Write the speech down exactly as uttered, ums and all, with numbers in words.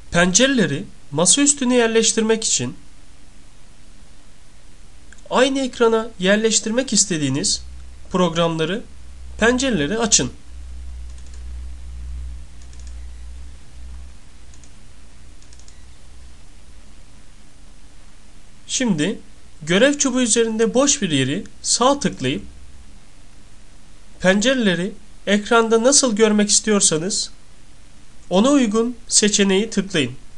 Pencereleri masa üstüne yerleştirmek için aynı ekrana yerleştirmek istediğiniz programları, pencereleri açın. Şimdi görev çubuğu üzerinde boş bir yeri sağ tıklayıp pencereleri ekranda nasıl görmek istiyorsanız ona uygun seçeneği tıklayın.